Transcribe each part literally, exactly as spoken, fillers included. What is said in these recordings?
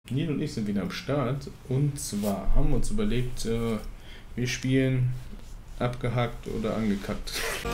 Nil und ich sind wieder am Start. Und zwar haben wir uns überlegt, äh, wir spielen abgehackt oder angekackt.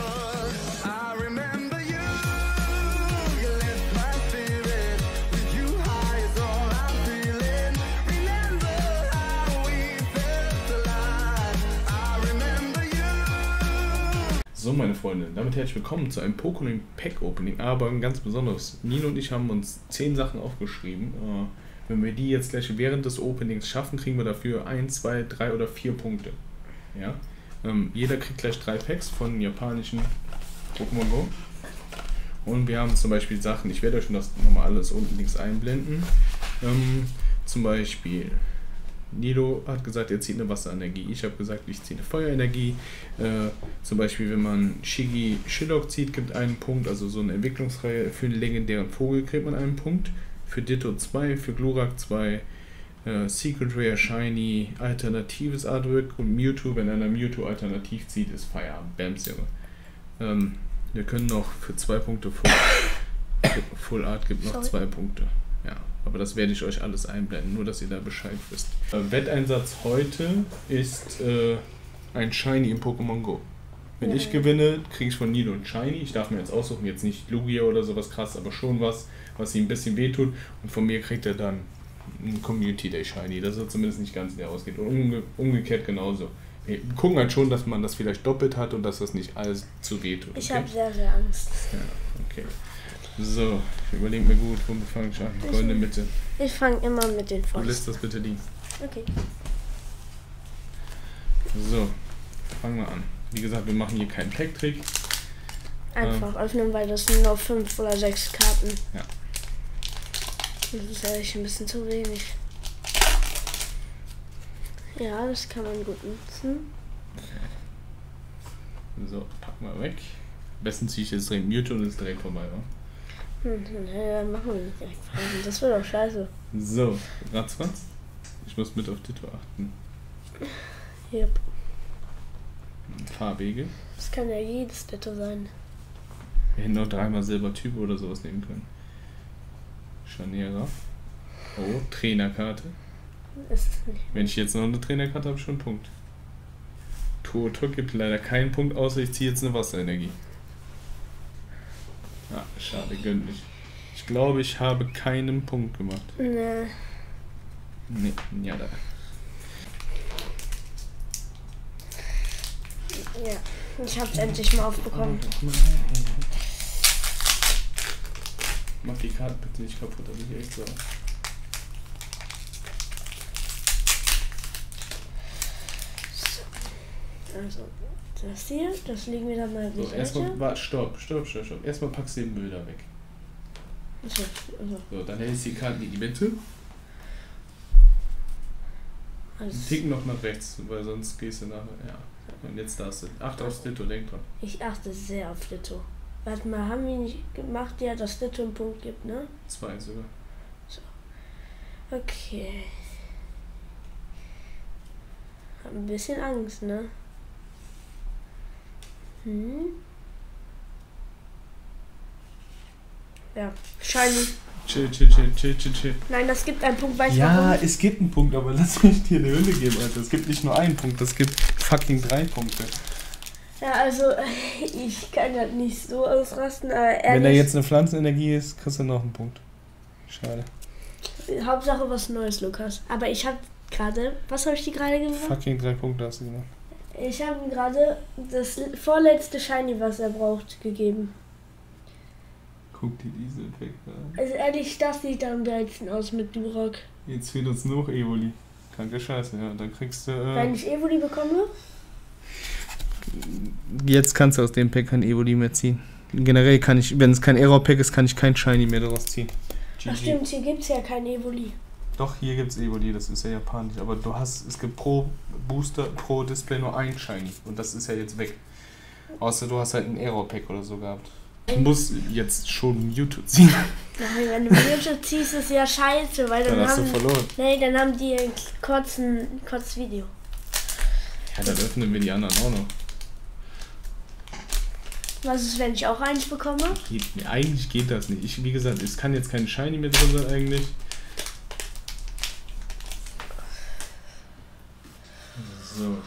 So, meine Freunde, damit herzlich willkommen zu einem Pokémon Pack Opening, aber ein ganz besonderes. Nino und ich haben uns zehn Sachen aufgeschrieben. Äh, wenn wir die jetzt gleich während des Openings schaffen, kriegen wir dafür ein, zwei, drei oder vier Punkte. Ja? Ähm, jeder kriegt gleich drei Packs von japanischen Pokémon Go. Und wir haben zum Beispiel Sachen, ich werde euch das nochmal alles unten links einblenden. Ähm, zum Beispiel, Nilo hat gesagt, er zieht eine Wasserenergie. Ich habe gesagt, ich ziehe eine Feuerenergie. Äh, zum Beispiel, wenn man Shigi Shillock zieht, gibt einen Punkt. Also so eine Entwicklungsreihe für einen legendären Vogel kriegt man einen Punkt. Für Ditto zwei, für Glurak zwei, äh, Secret Rare, Shiny, alternatives Artwork und Mewtwo. Wenn einer Mewtwo alternativ zieht, ist Feierabend. Bams, Junge. Ähm, wir können noch für zwei Punkte Full, Full Art gibt noch Sorry. zwei Punkte. Ja, aber das werde ich euch alles einblenden, nur dass ihr da Bescheid wisst. Äh, Wetteinsatz heute ist äh, ein Shiny im Pokémon Go. Wenn ja. ich gewinne, kriege ich von Nilo ein Shiny. Ich darf mir jetzt aussuchen, jetzt nicht Lugia oder sowas krass, aber schon was, was ihm ein bisschen wehtut. Und von mir kriegt er dann ein Community Day Shiny, dass er zumindest nicht ganz leer ausgeht. Und umge umgekehrt genauso. Wir gucken halt schon, dass man das vielleicht doppelt hat und dass das nicht alles zu wehtut. Okay? Ich habe sehr, sehr Angst. Ja, okay. So, ich überlege mir gut, womit fange ich an? Goldene Mitte. Ich fange immer mit den Fäusten. Du lässt das bitte liegen. Okay. So, fangen wir an. Wie gesagt, wir machen hier keinen Pack-Trick. Einfach ähm, öffnen, weil das sind nur fünf oder sechs Karten. Ja. Das ist eigentlich ein bisschen zu wenig. Ja, das kann man gut nutzen. Okay. So, packen wir weg. Am besten ziehe ich jetzt direkt Mewtwo und ist direkt vorbei, wa? Ja, machen wir nicht direkt. Das wird doch scheiße. So, ratzfatz. Ich muss mit auf Ditto achten. Yep. Farbige. Das kann ja jedes Ditto sein. Wir hätten noch dreimal Silbertyp oder sowas nehmen können. Scharniera. Oh, Trainerkarte. Ist es nicht. Wenn ich jetzt noch eine Trainerkarte habe, schon einen Punkt. Turtok gibt leider keinen Punkt, außer ich ziehe jetzt eine Wasserenergie. Ah, schade, gönnt nicht. Ich glaube, ich habe keinen Punkt gemacht. Nee. Nee, ja da. Ja, ich hab's endlich mal aufbekommen. Mach die Karte bitte nicht kaputt, das ist echt so. Also, das hier, das legen wir dann mal so, erstmal, warte, stopp, stopp, stopp, stopp. Erstmal packst du den Müll da weg. Also, also. So, dann hältst du die Karten in die Mitte. Also. Ticken noch nach rechts, weil sonst gehst du nachher, ja. Und jetzt darfst du. Acht aufs Ditto, denk dran. Ich achte sehr auf Ditto. Warte mal, haben wir nicht gemacht, ja, dass Ditto einen Punkt gibt, ne? Zwei sogar. So. Okay. Hab ein bisschen Angst, ne? Hm. Ja, Shiny. Chill, chill, chill, chill, chill, chill. Nein, das gibt einen Punkt, weißt du Ja, warum? es gibt einen Punkt, aber lass mich dir eine Hülle geben, Alter. Es gibt nicht nur einen Punkt, es gibt fucking drei Punkte. Ja, also, ich kann das nicht so ausrasten, aber ehrlich. Wenn da jetzt eine Pflanzenenergie ist, kriegst du noch einen Punkt. Schade. Hauptsache was Neues, Lukas. Aber ich hab gerade, was habe ich dir gerade gemacht? Fucking drei Punkte hast du gemacht. Ich habe ihm gerade das vorletzte Shiny, was er braucht, gegeben. Guck dir diese Effekte an. Also ehrlich, das sieht am geilsten aus mit Glurak. Jetzt fehlt uns nur Evoli. Kranke Scheiße, ja. Dann kriegst du. Äh Wenn ich Evoli bekomme? Jetzt kannst du aus dem Pack kein Evoli mehr ziehen. Generell kann ich, wenn es kein Error-Pack ist, kann ich kein Shiny mehr daraus ziehen. G G. Ach stimmt, hier gibt es ja kein Evoli. Doch, hier gibt es Evoli, das ist ja japanisch. Aber du hast, es gibt pro Booster, pro Display nur ein Shiny. Und das ist ja jetzt weg. Außer du hast halt ein Error-Pack oder so gehabt. Ich muss jetzt schon Mewtwo ziehen. Nein, wenn du Mewtwo ziehst, ist ja scheiße, weil dann, dann hast haben, du verloren. Nee, dann haben die ein kurzes kurz Video. Ja, dann öffnen wir die anderen auch noch. Was ist, wenn ich auch eins bekomme? Geht, nee, eigentlich geht das nicht. Ich, wie gesagt, es kann jetzt kein Shiny mehr drin sein eigentlich. So.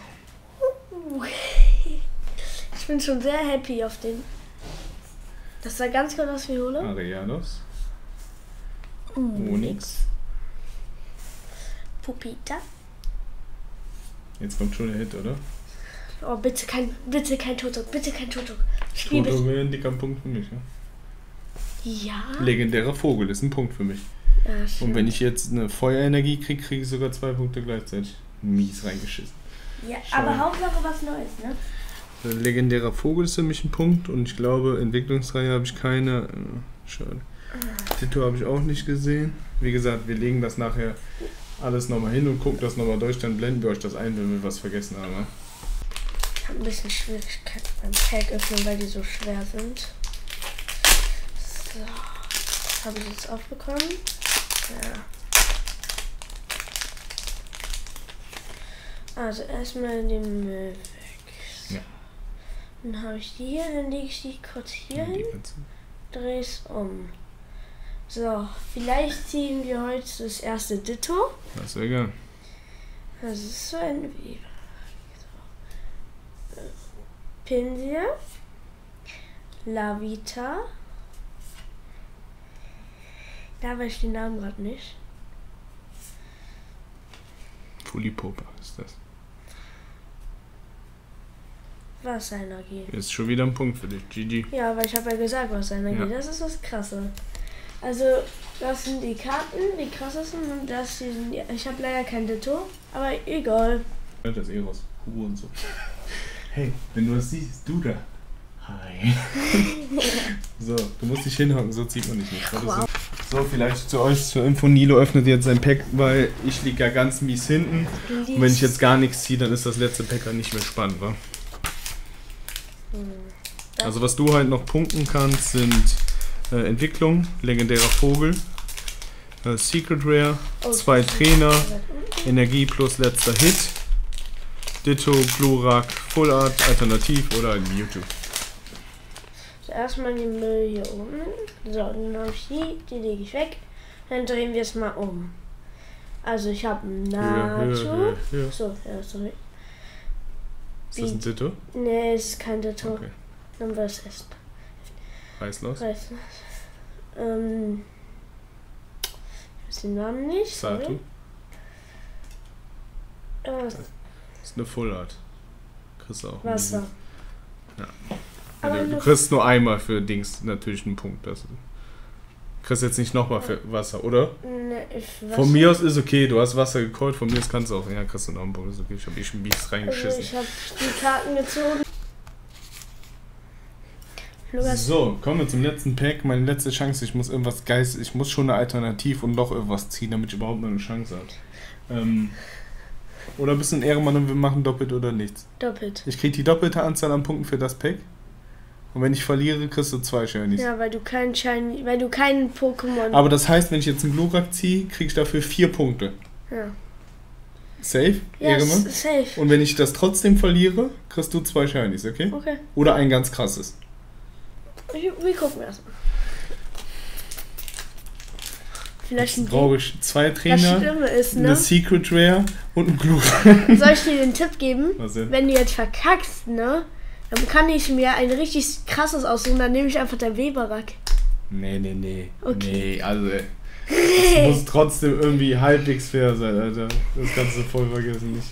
Ich bin schon sehr happy auf den. Das sah ganz gut aus wie Holo. Ariados. Mm, Onyx. Pupita. Jetzt kommt schon der Hit, oder? Oh, bitte kein, bitte kein Totok, bitte kein Totok. Ich liebe Toto es. wäre ein dicker Punkt für mich, ja? Ja. Legendärer Vogel ist ein Punkt für mich. Ja, Und wenn ich jetzt eine Feuerenergie kriege, kriege ich sogar zwei Punkte gleichzeitig. Mies reingeschissen. ja, Schade. aber Hauptsache was Neues, ne? Ein legendärer Vogel ist für mich ein Punkt und ich glaube, Entwicklungsreihe habe ich keine. Äh, schade. Tito habe ich auch nicht gesehen. Wie gesagt, wir legen das nachher alles nochmal hin und gucken das nochmal durch, dann blenden wir euch das ein, wenn wir was vergessen haben. Ne? Ich habe ein bisschen Schwierigkeiten beim Pack öffnen, weil die so schwer sind. So, das habe ich jetzt aufbekommen. Ja. Also erstmal den Müll weg. So. Ja. Dann habe ich die hier, dann lege ich die kurz hier hin, drehe es um. So, vielleicht ziehen wir heute das erste Ditto. Das wäre egal. Das ist so ein Weber. So. Pinsel. Lavita. Da weiß ich den Namen gerade nicht. Fulipopa ist das. Wasserenergie. Ist schon wieder ein Punkt für dich. G G. Ja, aber ich habe ja gesagt, Wasserenergie. Ja. Das ist das Krasse. Also, das sind die Karten, die krassesten. Und das hier sind die. Ich habe leider kein Ditto, aber egal. Hört das eh raus. Ruhe und so. Hey, wenn du das siehst, du da. Hi. So, du musst dich hinhocken, so zieht man dich nicht. Das Wow. So, vielleicht zu euch zur Info. Nilo öffnet jetzt sein Pack, weil ich liege ja ganz mies hinten. Und wenn ich jetzt gar nichts ziehe, dann ist das letzte Pack dann nicht mehr spannend, wa? Also was du halt noch punkten kannst, sind äh, Entwicklung, legendärer Vogel, äh, Secret Rare, Oh, zwei das ist- Trainer, Energie plus letzter Hit, Ditto, Glurak, Full Art, Alternativ oder ein Mewtwo. So, erstmal den Müll hier oben. So, dann habe ich die, die lege ich weg. Dann drehen wir es mal um. Also ich habe einen Höher, höher, Nacho. höher, höher. So, ja, sorry. Ist das ein Ditto? Nee, es ist kein Ditto. Okay. Dann war es erst. Reißlos? Weiß nicht. Ähm. Ich weiß den Namen nicht. sorry. Satu? Äh, Das ist eine Full Art. Kriegst du auch. Wasser. Ja. Aber Also, du Luft- kriegst nur einmal für Dings natürlich einen Punkt. Das, du kriegst jetzt nicht nochmal für Wasser, oder? Nee, ich weiß Von mir aus ist okay, du hast Wasser gecallt, von mir aus kannst du auch, ja, kriegst du noch einen Punkt, ist okay, ich hab eh schon Biest Also reingeschissen. ich habe die Karten gezogen. Lukas, So, kommen wir zum letzten Pack, meine letzte Chance, ich muss irgendwas Geist, ich muss schon eine Alternativ und noch irgendwas ziehen, damit ich überhaupt noch eine Chance habe. Ähm, oder bist du ein Ehrenmann und wir machen doppelt oder nichts? doppelt. Ich krieg die doppelte Anzahl an Punkten für das Pack und wenn ich verliere, kriegst du zwei Shinies. Ja, weil du keinen Shiny, weil du keinen Pokémon. Aber das heißt, wenn ich jetzt einen Glurak ziehe, krieg ich dafür vier Punkte. ja. Safe? Ja, Ehrenmann? s- safe. Und wenn ich das trotzdem verliere, kriegst du zwei Shinies, okay? Okay. Oder ein ganz krasses. Wir, wir gucken erstmal. Vielleicht ein Jetzt brauche ich zwei Das Trainer, Schlimme ist, eine ne? Secret Rare und einen Glurak. Soll ich dir den Tipp geben? Was denn? Wenn du jetzt verkackst, ne? Dann kann ich mir ein richtig krasses aussuchen, dann nehme ich einfach der Weberak. Nee, nee, nee. Okay. Nee, also das muss trotzdem irgendwie halbwegs fair sein, Alter. Das kannst du voll vergessen, nicht?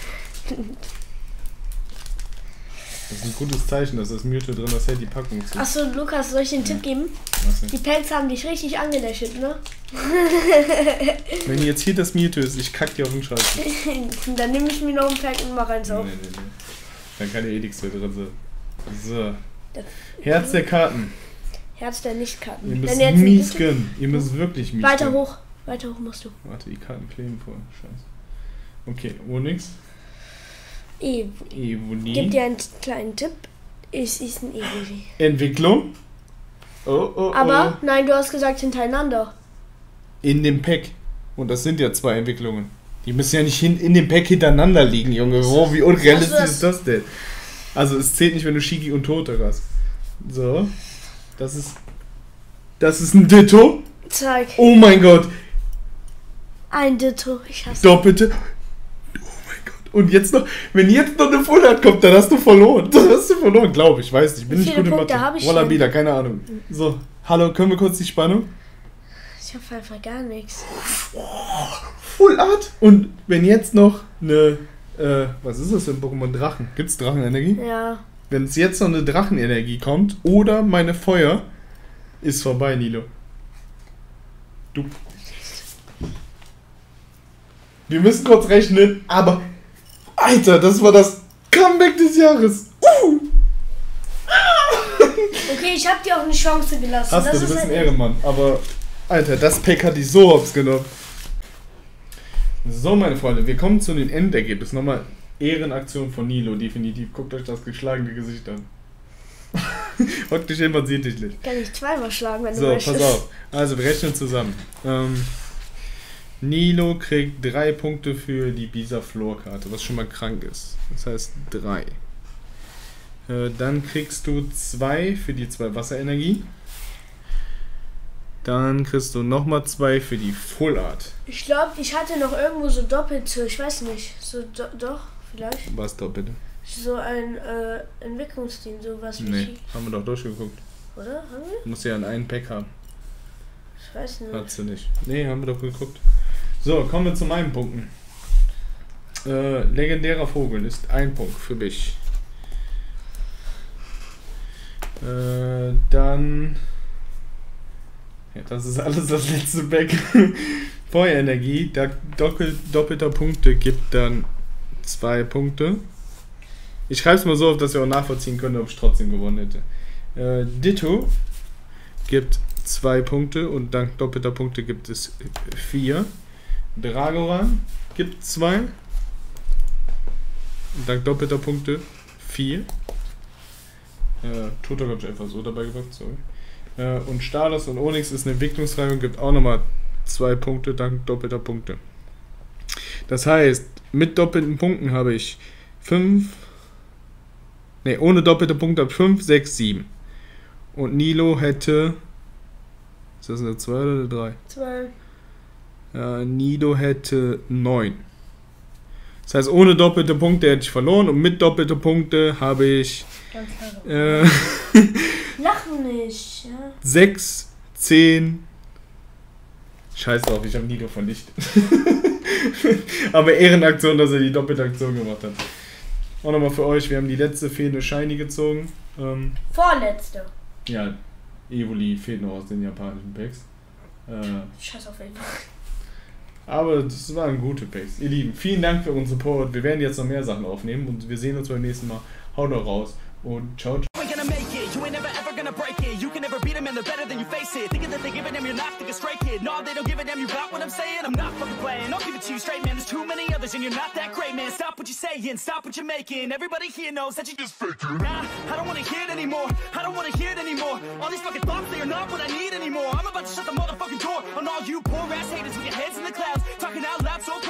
Das ist ein gutes Zeichen, dass das Mewtwo drin das hält die Packung zu. Achso, Lukas, soll ich den Tipp geben? Was denn? Die Pelze haben dich richtig angelächelt, ne? Wenn jetzt hier das Mewtwo ist, ich kack dir auf den Scheiß. Dann nehme ich mir noch ein Pack und mach eins Nee, auf. nee, nee, nee. Dann kann ja eh nichts mehr drin sein. So. Das- Herz der Karten. Herz der Nichtkarten. Ihr Wenn müsst du jetzt ein mies bisschen- gönnen. Ihr müsst wirklich mies Weiter gönnen. hoch. Weiter hoch musst du. Warte, die Karten kleben vor. Scheiße. Okay, Onyx. Ev. Evoli. Gib dir einen t- kleinen Tipp. Es ist ein Evoli. Entwicklung. Oh, oh, Aber, oh. nein, du hast gesagt hintereinander. In dem Pack. Und das sind ja zwei Entwicklungen. Die müssen ja nicht hin, in dem Pack hintereinander liegen, Junge. Oh, wie unrealistisch Also das- ist das denn? Also es zählt nicht, wenn du Shiki und Totek hast. So. Das ist. Das ist ein Ditto. Zeig. Oh mein Gott. Ein Ditto. Ich hasse. Doppelte. Oh mein Gott. Und jetzt noch, wenn jetzt noch eine Full Art kommt, dann hast du verloren. Dann hast du verloren, glaube ich. Weiß nicht. Bin nicht gut in Mathe. Voila, wieder, keine Ahnung. So, hallo, können wir kurz die Spannung? Ich hab einfach gar nichts. Full Art. Und wenn jetzt noch eine, äh, was ist das für ein Pokémon? Drachen. Gibt's Drachenenergie? Ja. Wenn es jetzt noch eine Drachenenergie kommt oder meine Feuer, ist vorbei, Nilo. Du. Wir müssen kurz rechnen, aber Alter, das war das Comeback des Jahres. Uh. Okay, ich hab dir auch eine Chance gelassen. Hast das du, du bist halt ein Ehrenmann. Aber Alter, das Pack hat dich so hops genommen. So, meine Freunde, wir kommen zu den Endergebnissen. Nochmal Ehrenaktion von Nilo, definitiv. Guckt euch das geschlagene Gesicht an. Hockt dich hin, man sieht dich nicht. Kann ich zweimal schlagen, wenn so, du möchtest. So, pass auf. Also, wir rechnen zusammen. Ähm, Nilo kriegt drei Punkte für die Bisaflor-Karte, was schon mal krank ist. Das heißt drei. Äh, dann kriegst du zwei für die zwei Wasserenergie. Dann kriegst du nochmal zwei für die Full Art. Ich glaube, ich hatte noch irgendwo so doppelte, ich weiß nicht. So, do, doch, vielleicht. Was doppelte? So ein äh, Entwicklungsteam, sowas wie Nee, ich. haben wir doch durchgeguckt. Oder? Haben wir? Du musst ja an einen Pack haben. Ich weiß nicht. Hat sie nicht. Nee, haben wir doch geguckt. So, kommen wir zu meinen Punkten. Äh, legendärer Vogel ist ein Punkt für mich. Äh, dann... Ja, das ist alles das letzte Pack. Feuerenergie, da doppel, doppelter Punkte gibt dann zwei Punkte. Ich schreibe es mal so auf, dass ihr auch nachvollziehen könnt, ob ich trotzdem gewonnen hätte. Äh, Ditto gibt zwei Punkte und dank doppelter Punkte gibt es vier. Dragoran gibt zwei. Und dank doppelter Punkte vier. Äh, Toto habe ich einfach so dabei gepackt, sorry. Äh, und Stalos und Onyx ist eine Entwicklungsreihe und gibt auch nochmal zwei Punkte dank doppelter Punkte. Das heißt, mit doppelten Punkten habe ich fünf. Ne, ohne doppelte Punkte habe ich fünf, sechs, sieben. Und Nilo hätte. Ist das eine zwei oder eine drei? zwei. Äh, Nilo hätte neun. Das heißt, ohne doppelte Punkte hätte ich verloren und mit doppelte Punkte habe ich Ganz äh, Lachen nicht, ja. sechs, zehn. Scheiß drauf, ich habe Nilo vernichtet. Aber Ehrenaktion, dass er die doppelte Aktion gemacht hat. Auch nochmal für euch, wir haben die letzte fehlende Shiny gezogen. Ähm, Vorletzte. ja, Evoli fehlt noch aus den japanischen Packs. Äh, Scheiß auf jeden Aber das waren gute Packs. Ihr Lieben, vielen Dank für euren Support. Wir werden jetzt noch mehr Sachen aufnehmen und wir sehen uns beim nächsten Mal. Haut noch raus und ciao, ciao. You ain't never ever gonna break it. You can never beat them and they're better than you face it. Thinking that they give a damn, you're not thinking straight, kid. No, they don't give a damn, you got what I'm saying? I'm not fucking playing, I'll give it to you straight, man. There's too many others and you're not that great, man. Stop what you're saying, stop what you're making. Everybody here knows that you just faking. Nah, I don't wanna hear it anymore. I don't wanna hear it anymore. All these fucking thoughts, they are not what I need anymore. I'm about to shut the motherfucking door on all you poor ass haters with your heads in the clouds. Talking out loud so